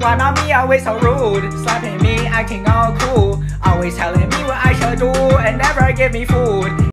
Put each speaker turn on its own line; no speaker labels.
Why mommy always so rude? Slapping me, acting all cool. Always telling me what I should do and never give me food.